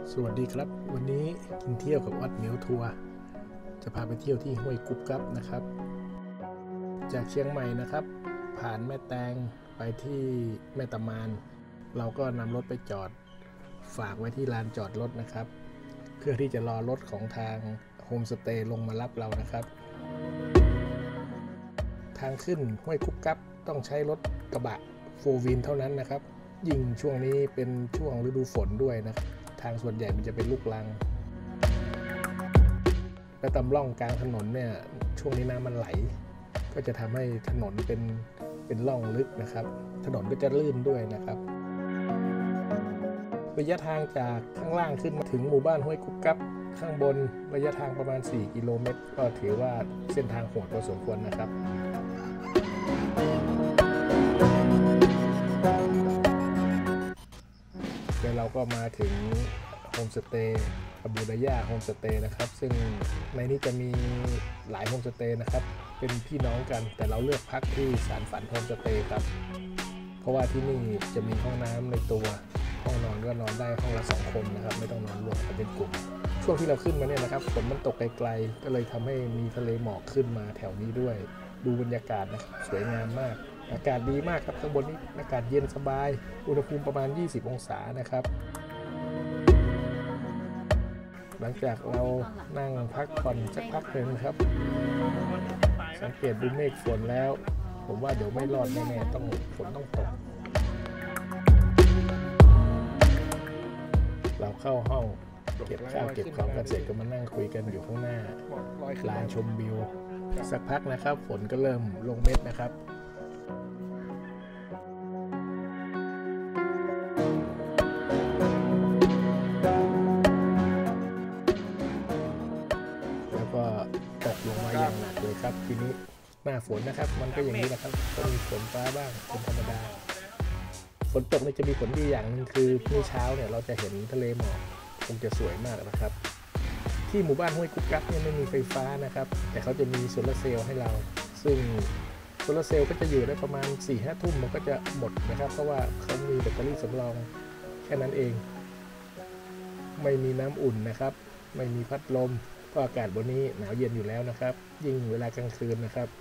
สวัสดีครับวันนี้กินเที่ยวกับวัดเหมียวทัวร์จะพาไปเที่ยวที่ห้วยกุ๊บกับนะครับจากเชียงใหม่นะครับผ่านแม่แตงไปที่แม่ตะมานเราก็นำรถไปจอดฝากไว้ที่ลานจอดรถนะครับเพื่อที่จะรอรถของทางโฮมสเตย์ลงมารับเรานะครับทางขึ้นห้วยกุ๊บกับต้องใช้รถกระบะ4 วินเท่านั้นนะครับยิ่งช่วงนี้เป็นช่วงฤดูฝนด้วยนะครับทางส่วนใหญ่มันจะเป็นลูกรังและตำร่องกลางถนนเนี่ยช่วงนี้น้ำมันไหลก็จะทำให้ถนนเป็นร่องลึกนะครับถนนก็จะลื่นด้วยนะครับระยะทางจากข้างล่างขึ้นมาถึงหมู่บ้านห้วยกุ๊บกับข้างบนระยะทางประมาณ4 กิโลเมตรก็ถือว่าเส้นทางโหดพอสมควรนะครับแล้วเราก็มาถึงโฮมสเตย์อบูดายาโฮมสเตย์นะครับซึ่งในนี้จะมีหลายโฮมสเตย์นะครับเป็นพี่น้องกันแต่เราเลือกพักที่สารฝันโฮมสเตย์ครับเพราะว่าที่นี่จะมีห้องน้ำในตัวห้องนอนก็นอนได้ห้องละ2 คนนะครับไม่ต้องนอนรวมกันเป็นกลุ่มช่วงที่เราขึ้นมาเนี่ยนะครับฝนมันตกไกลๆก็เลยทำให้มีทะเลหมอกขึ้นมาแถวนี้ด้วยดูบรรยากาศนะครับสวยงามมากอากาศดีมากครับข้างบนนี้อากาศเย็นสบายอุณหภูมิประมาณ20 องศานะครับหลังจากเรานั่งพักผ่อนสักพักหนึ่งครับสังเกตดูเมฆฝนแล้วผมว่าเดี๋ยวไม่รอดแน่ๆฝนต้องตกเราเข้าห้องเก็บข้าวเก็บของกันเสร็จก็มานั่งคุยกันอยู่ข้างหน้าลานชมวิวสักพักนะครับฝนก็เริ่มลงเม็ดนะครับแล้วก็ตกลงมาอย่างหนักเลยครับทีนี้หน้าฝนนะครับมันก็อย่างนี้นะครับก็มีฝนฟ้าบ้างเป็นธรรมดาฝนตกนี่จะมีผลดีอย่างนึงคือพรุ่งนี้เช้าเนี่ยเราจะเห็นทะเลหมอกคงจะสวยมากนะครับที่หมู่บ้านห้วยกุ๊บกับเนี่ยไม่มีไฟฟ้านะครับแต่เขาจะมีโซลาร์เซลล์ให้เราซึ่งโซลาร์เซลล์ก็จะอยู่ได้ประมาณ 4-5 ทุ่มมันก็จะหมดนะครับเพราะว่าเขามีแบตเตอรี่สำรองแค่นั้นเองไม่มีน้ำอุ่นนะครับไม่มีพัดลมเพราะอากาศบนนี้หนาวเย็นอยู่แล้วนะครับยิ่งเวลากลางคืนนะครับ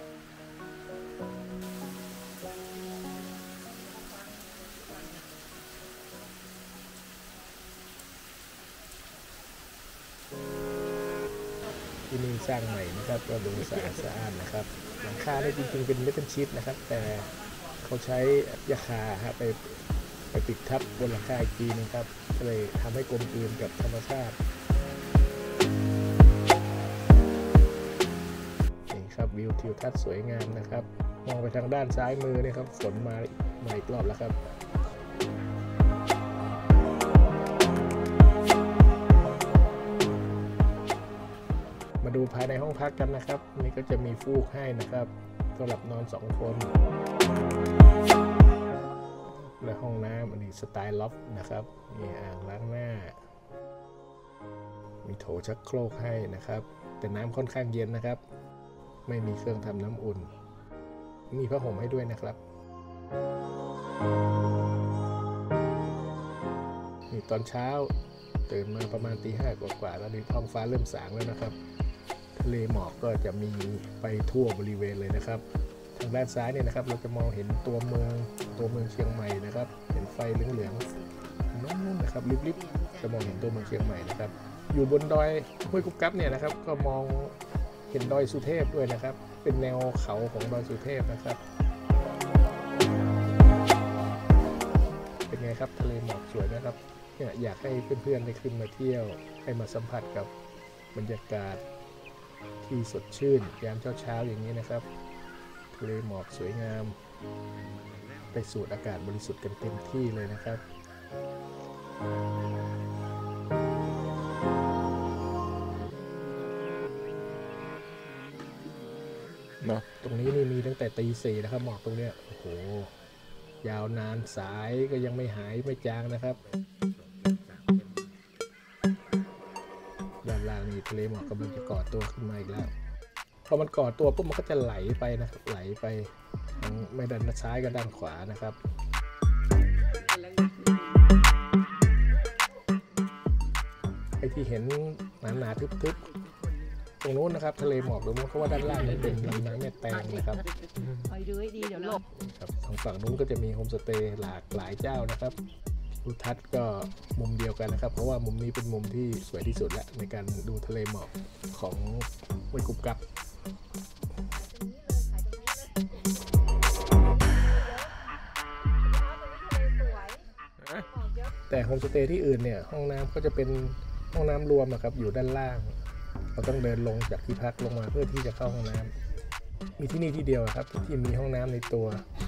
ที่นี่สร้างใหม่นะครับก็ดูสะอาดนะครับหลังคาเนี่ยจริงๆเป็นเมทัลชีทนะครับแต่เขาใช้ยาคาไปปิดทับบนหลังคาอีกทีนึงครับก็เลยทำให้กลมกลืนกับธรรมชาตินี่ครับวิวทิวทัศน์สวยงามนะครับมองไปทางด้านซ้ายมือนี่ครับฝนมาอีกรอบแล้วครับมาดูภายในห้องพักกันนะครับนี่ก็จะมีฟูกให้นะครับสำหรับนอน2 คนและห้องน้ำอันนี้สไตล์ล็อบนะครับมีอ่างล้างหน้ามีโถชักโครกให้นะครับแต่น้ำค่อนข้างเย็นนะครับไม่มีเครื่องทำน้ำอุ่นมีผ้าห่มให้ด้วยนะครับนี่ตอนเช้าตื่นมาประมาณตี 5 กว่าแล้วนี่ท้องฟ้าเริ่มสางแล้วนะครับทะเลหมอกก็จะมีไปทั่วบริเวณเลยนะครับทางด้านซ้ายเนี่ยนะครับเราจะมองเห็นตัวเมืองเชียงใหม่นะครับเห็นไฟเหลืองๆนู้นนะครับริบๆจะมองเห็นตัวเมืองเชียงใหม่นะครับอยู่บนดอยห้วยกุ๊บกับเนี่ยนะครับก็มองเห็นดอยสุเทพด้วยนะครับเป็นแนวเขาของดอยสุเทพนะครับเป็นไงครับทะเลหมอกสวยนะครับเนี่ยอยากให้เพื่อนๆได้ขึ้นมาเที่ยวให้มาสัมผัสกับบรรยากาศที่สดชื่นยามเช้าๆอย่างนี้นะครับทะเลหมอกสวยงามไปสูดอากาศบริสุทธิ์กันเต็มที่เลยนะครับเนาะตรงนี้นี่มีตั้งแต่ตี 4นะครับหมอกตรงเนี้ยโอ้โหยาวนานสายก็ยังไม่หายไม่จางนะครับด้านล่างนี่ทะเลหมอกกำลังจะก่อตัวขึ้นมาอีกแล้วพอมันก่อตัวปุ๊บมันก็จะไหลไปนะครับไหลไปไม่ด้านซ้ายก็ด้านขวานะครับไอ้ที่เห็นหนาๆทึบๆตรงนู้นนะครับทะเลหมอกตรงนู้นเพราะว่าด้านล่างนี่เป็นลำน้ำแม่แตงนะครับคอยดูให้ดีเดี๋ยวหลบครับทางฝั่งนู้นก็จะมีโฮมสเตย์หลากหลายเจ้านะครับดูทัศน์ก็มุมเดียวกันนะครับเพราะว่ามุมนี้เป็นมุมที่สวยที่สุดแล้วในการดูทะเลหมอกของห้วยกุบกับแต่โฮมสเตย์ที่อื่นเนี่ยห้องน้ำก็จะเป็นห้องน้ำรวมนะครับอยู่ด้านล่างเราต้องเดินลงจากที่พักลงมาเพื่อที่จะเข้าห้องน้ำมีที่นี่ที่เดียวครับที่มีห้องน้ำในตัว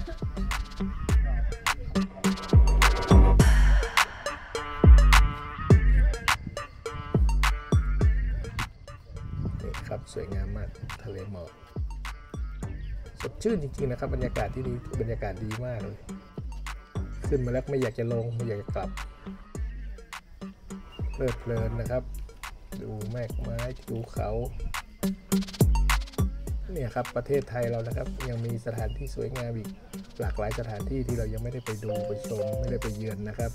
นี่ครับสวยงามมากทะเลหมอกสดชื่นจริงๆนะครับบรรยากาศที่นี่บรรยากาศดีมากเลยขึ้นมาแล้วไม่อยากจะลงไม่อยากจะกลับเพลิดเพลินนะครับดูแมฆไม้ดูเขาเนี่ยครับประเทศไทยเรานะครับยังมีสถานที่สวยงามอีกหลากหลายสถานที่ที่เรายังไม่ได้ไปดูไปชมไม่ได้ไปเยือนนะครับ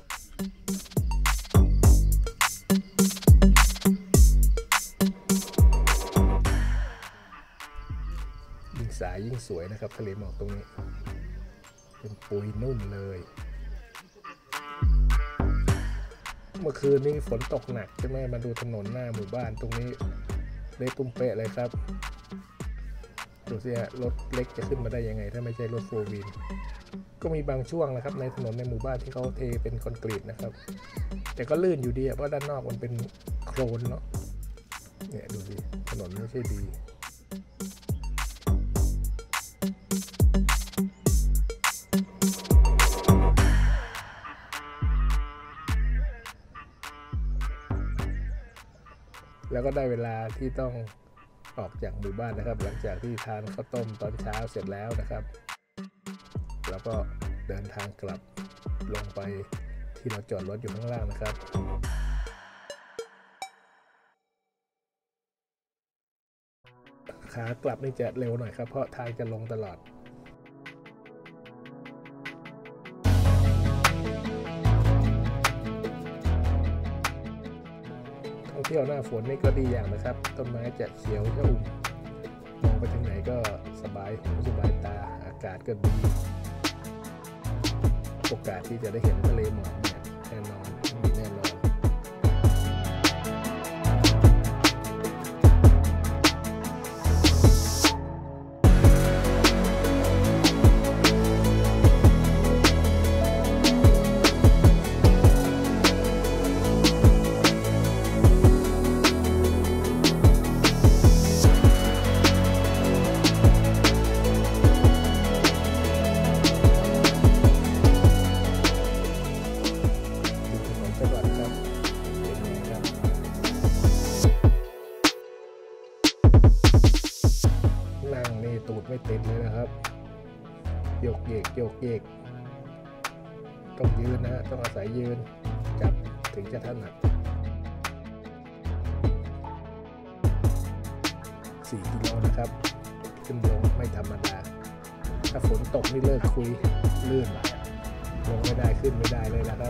ยิ่งสายยิ่งสวยนะครับทะเลหมอกตรงนี้เป็นปุยนุ่มเลยเมื่อคืนนี้ฝนตกหนักใช่ไหมมาดูถนนหน้าหมู่บ้านตรงนี้เละตุ้มเป๊ะเลยครับดูสิฮะรถเล็กจะขึ้นมาได้ยังไงถ้าไม่ใช่รถโฟร์วีลก็มีบางช่วงนะครับในถนนในหมู่บ้านที่เขาเทเป็นคอนกรีตนะครับแต่ก็ลื่นอยู่ดีเพราะด้านนอกมันเป็นโคลนเนาะเนี่ยดูสิถนนไม่ใช่ดีแล้วก็ได้เวลาที่ต้องออกจากหมู่บ้านนะครับหลังจากที่ทานข้าวต้มตอนเช้าเสร็จแล้วนะครับแล้วก็เดินทางกลับลงไปที่เราจอดรถอยู่ข้างล่างนะครับขากลับนี่จะเร็วหน่อยครับเพราะทางจะลงตลอดเที่ยวหน้าฝนนี่ก็ดีอย่างนะครับต้นไม้จะเขียวชอุ่มมองไปทางไหนก็สบายหูสบายตาอากาศก็ดีโอกาสที่จะได้เห็นทะเลหมอกเนี่ยแน่นอนมีแน่นอนตูดไม่ติดเลยนะครับโยกเยกโยกเยกต้องยืนนะฮะต้องอาศัยยืนจับถึงจะถนัด4 กิโลนะครับขึ้นลงไม่ธรรมดาถ้าฝนตกนี่เลิกคุยลื่นลงไม่ได้ขึ้นไม่ได้เลยนะครับ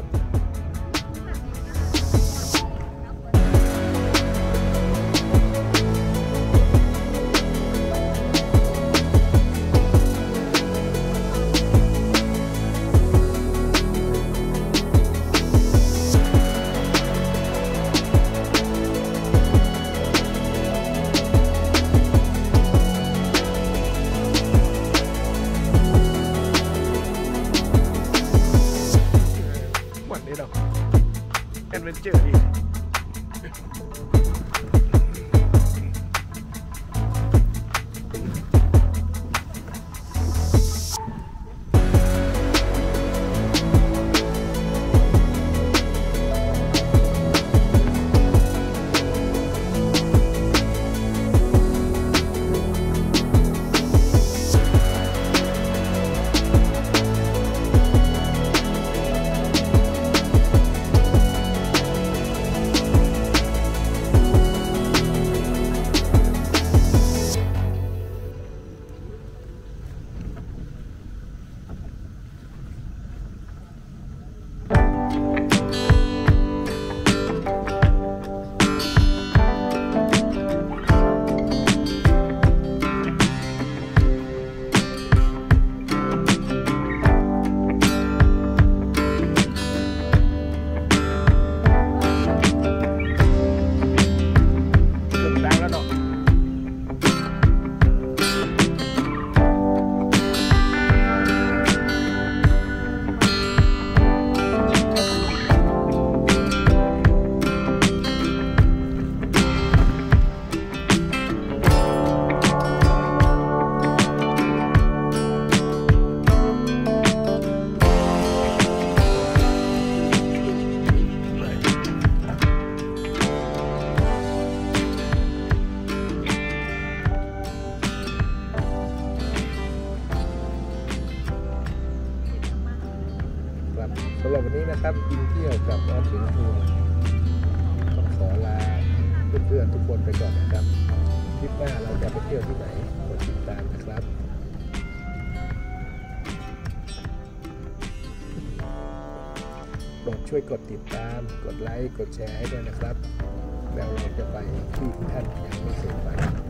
แอดเวนเจอร์ดีคนไปก่อนนะครับคลิปหน้าเราจะไปเที่ยวที่ไหนกดติดตามนะครับโปรดช่วยกดติดตามกดไลค์กดแชร์ให้ด้วยนะครับแล้วเราจะไปที่ท่านยังไม่เคยไป